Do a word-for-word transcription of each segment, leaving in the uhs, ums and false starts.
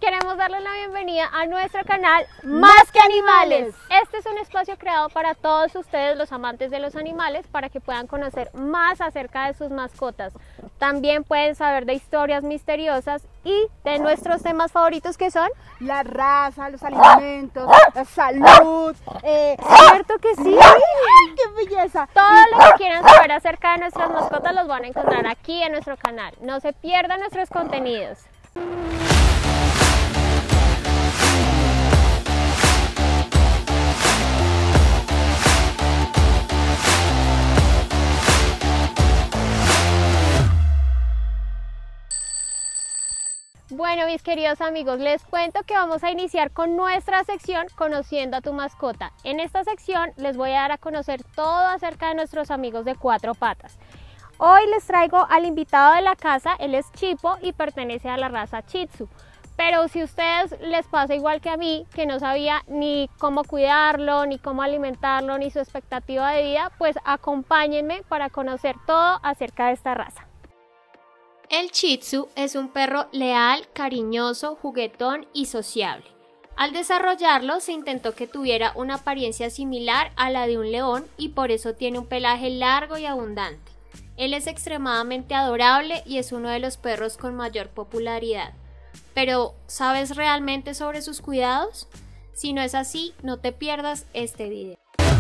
queremos darles la bienvenida a nuestro canal Más que Animales. Este es un espacio creado para todos ustedes, los amantes de los animales, para que puedan conocer más acerca de sus mascotas. También pueden saber de historias misteriosas y de nuestros temas favoritos, que son la raza, los alimentos, la salud. Eh, ¿Cierto que sí? ¡Ay, qué belleza! Todo lo que quieran saber acerca de nuestras mascotas los van a encontrar aquí en nuestro canal. No se pierdan nuestros contenidos. Bueno, mis queridos amigos, les cuento que vamos a iniciar con nuestra sección Conociendo a tu mascota. En esta sección les voy a dar a conocer todo acerca de nuestros amigos de cuatro patas. Hoy les traigo al invitado de la casa. Él es Chipo y pertenece a la raza Shih Tzu. Pero si a ustedes les pasa igual que a mí, que no sabía ni cómo cuidarlo, ni cómo alimentarlo, ni su expectativa de vida, pues acompáñenme para conocer todo acerca de esta raza. El Shih Tzu es un perro leal, cariñoso, juguetón y sociable. Al desarrollarlo se intentó que tuviera una apariencia similar a la de un león y por eso tiene un pelaje largo y abundante. Él es extremadamente adorable y es uno de los perros con mayor popularidad. Pero, ¿sabes realmente sobre sus cuidados? Si no es así, no te pierdas este video.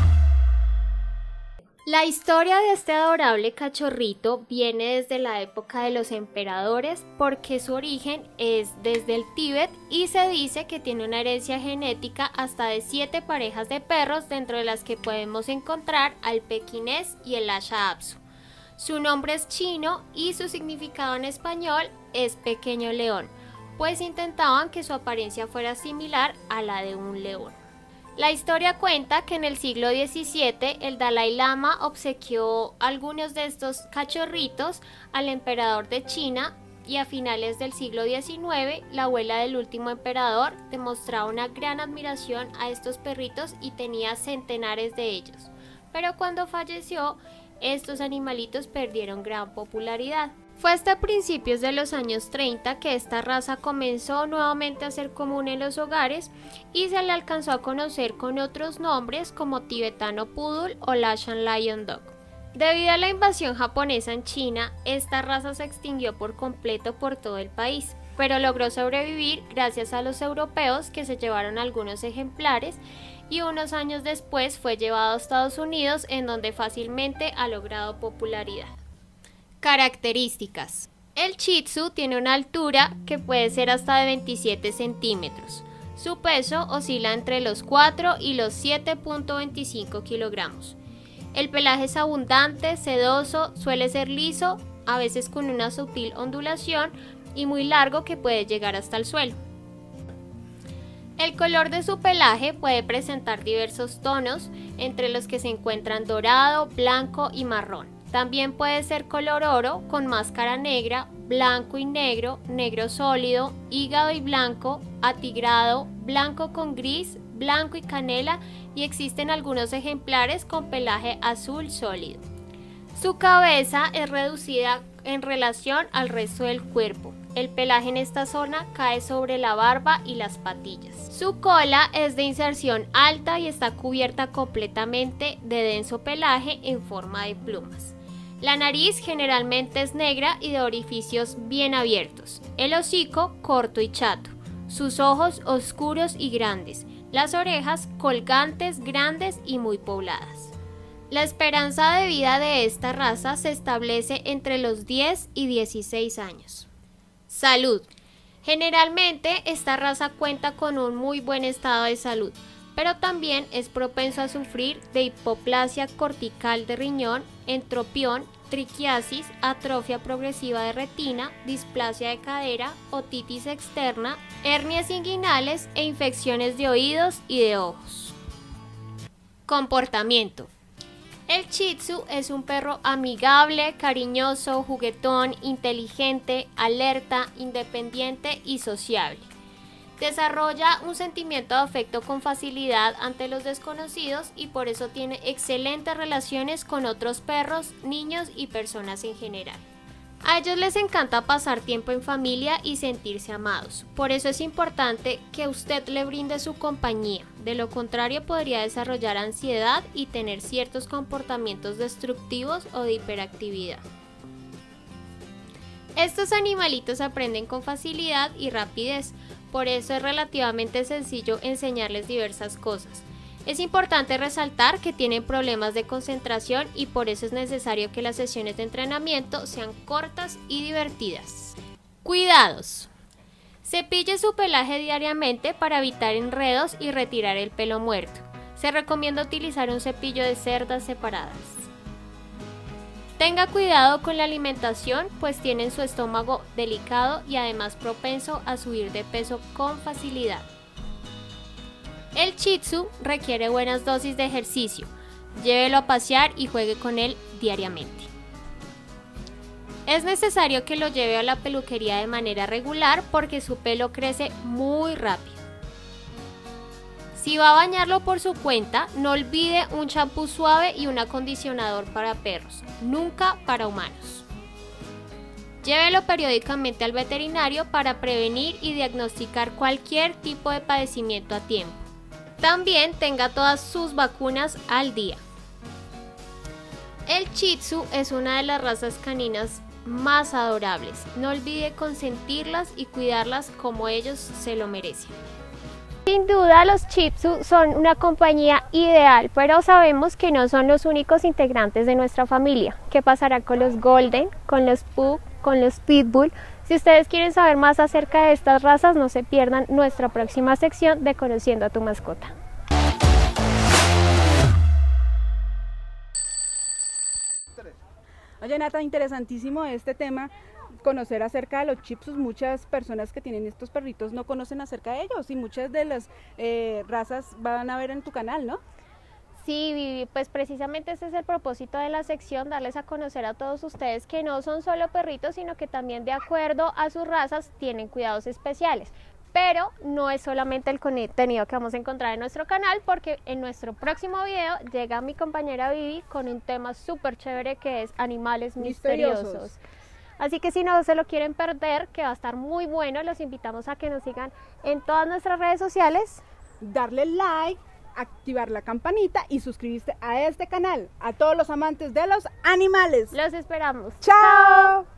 La historia de este adorable cachorrito viene desde la época de los emperadores porque su origen es desde el Tíbet y se dice que tiene una herencia genética hasta de siete parejas de perros, dentro de las que podemos encontrar al pequinés y el Lhasa Apso. Su nombre es chino y su significado en español es pequeño león, pues intentaban que su apariencia fuera similar a la de un león. La historia cuenta que en el siglo diecisiete el Dalai Lama obsequió algunos de estos cachorritos al emperador de China y a finales del siglo diecinueve la abuela del último emperador demostraba una gran admiración a estos perritos y tenía centenares de ellos. Pero cuando falleció, estos animalitos perdieron gran popularidad. Fue hasta principios de los años treinta que esta raza comenzó nuevamente a ser común en los hogares y se le alcanzó a conocer con otros nombres como tibetano poodle o Lhasa Lion Dog. Debido a la invasión japonesa en China, esta raza se extinguió por completo por todo el país, pero logró sobrevivir gracias a los europeos, que se llevaron algunos ejemplares, y unos años después fue llevado a Estados Unidos, en donde fácilmente ha logrado popularidad. Características. El Shih Tzu tiene una altura que puede ser hasta de veintisiete centímetros. Su peso oscila entre los cuatro y los siete punto veinticinco kilogramos. El pelaje es abundante, sedoso, suele ser liso, a veces con una sutil ondulación y muy largo que puede llegar hasta el suelo. El color de su pelaje puede presentar diversos tonos, entre los que se encuentran dorado, blanco y marrón. También puede ser color oro con máscara negra, blanco y negro, negro sólido, hígado y blanco, atigrado, blanco con gris, blanco y canela, y existen algunos ejemplares con pelaje azul sólido. Su cabeza es reducida en relación al resto del cuerpo. El pelaje en esta zona cae sobre la barba y las patillas. Su cola es de inserción alta y está cubierta completamente de denso pelaje en forma de plumas. La nariz generalmente es negra y de orificios bien abiertos. El hocico corto y chato. Sus ojos oscuros y grandes. Las orejas colgantes, grandes y muy pobladas. La esperanza de vida de esta raza se establece entre los diez y dieciséis años. Salud. Generalmente esta raza cuenta con un muy buen estado de salud, pero también es propenso a sufrir de hipoplasia cortical de riñón, entropión, triquiasis, atrofia progresiva de retina, displasia de cadera, otitis externa, hernias inguinales e infecciones de oídos y de ojos. Comportamiento. El Shih Tzu es un perro amigable, cariñoso, juguetón, inteligente, alerta, independiente y sociable. Desarrolla un sentimiento de afecto con facilidad ante los desconocidos y por eso tiene excelentes relaciones con otros perros, niños y personas en general. A ellos les encanta pasar tiempo en familia y sentirse amados. Por eso es importante que usted le brinde su compañía. De lo contrario, podría desarrollar ansiedad y tener ciertos comportamientos destructivos o de hiperactividad. Estos animalitos aprenden con facilidad y rapidez. Por eso es relativamente sencillo enseñarles diversas cosas. Es importante resaltar que tienen problemas de concentración y por eso es necesario que las sesiones de entrenamiento sean cortas y divertidas. Cuidados. Cepille su pelaje diariamente para evitar enredos y retirar el pelo muerto. Se recomienda utilizar un cepillo de cerdas separadas. Tenga cuidado con la alimentación, pues tienen su estómago delicado y además propenso a subir de peso con facilidad. El Shih Tzu requiere buenas dosis de ejercicio. Llévelo a pasear y juegue con él diariamente. Es necesario que lo lleve a la peluquería de manera regular porque su pelo crece muy rápido. Si va a bañarlo por su cuenta, no olvide un champú suave y un acondicionador para perros, nunca para humanos. Llévelo periódicamente al veterinario para prevenir y diagnosticar cualquier tipo de padecimiento a tiempo. También tenga todas sus vacunas al día. El Shih Tzu es una de las razas caninas más adorables. No olvide consentirlas y cuidarlas como ellos se lo merecen. Sin duda los Shih Tzu son una compañía ideal, pero sabemos que no son los únicos integrantes de nuestra familia. ¿Qué pasará con los Golden, con los Pug, con los Pitbull? Si ustedes quieren saber más acerca de estas razas, no se pierdan nuestra próxima sección de Conociendo a tu mascota. Oye, Nata, interesantísimo este tema, conocer acerca de los Shih Tzus. Muchas personas que tienen estos perritos no conocen acerca de ellos y muchas de las eh, razas van a ver en tu canal, ¿no? Sí, Vivi, pues precisamente ese es el propósito de la sección, darles a conocer a todos ustedes que no son solo perritos, sino que también de acuerdo a sus razas tienen cuidados especiales. Pero no es solamente el contenido que vamos a encontrar en nuestro canal, porque en nuestro próximo video llega mi compañera Vivi con un tema súper chévere que es animales misteriosos. misteriosos. Así que si no se lo quieren perder, que va a estar muy bueno, los invitamos a que nos sigan en todas nuestras redes sociales. Darle like, activar la campanita y suscribirse a este canal. A todos los amantes de los animales. Los esperamos. ¡Chao!